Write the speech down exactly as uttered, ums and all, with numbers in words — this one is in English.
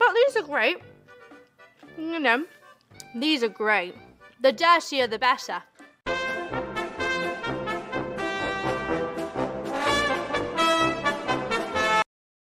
But these are great. You know, these are great. The dirtier the better.